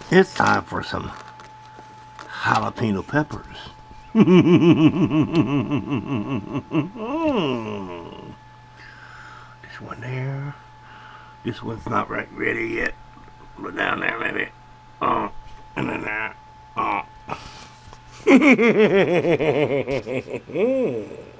It's time for some jalapeno peppers. This one there. This one's not right ready yet. But down there maybe. And then there.